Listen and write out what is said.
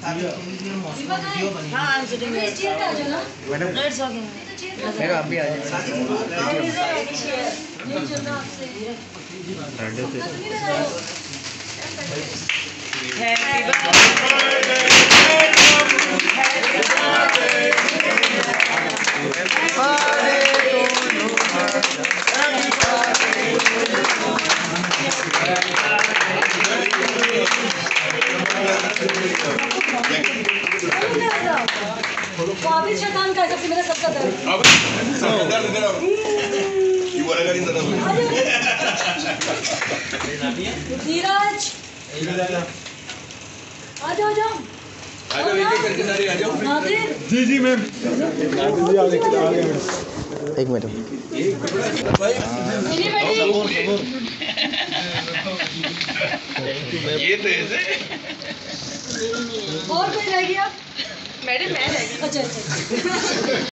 हाँ मैडम मेरा आप भी आ जाए। वाबिल शैतान का सबसे मेरा सबका दर्द धीरज आ जाओ नादिर। जी मैम। एक मिनट ये तो ऐसे और कोई रह गया? मैडम मैं रह गई। अच्छा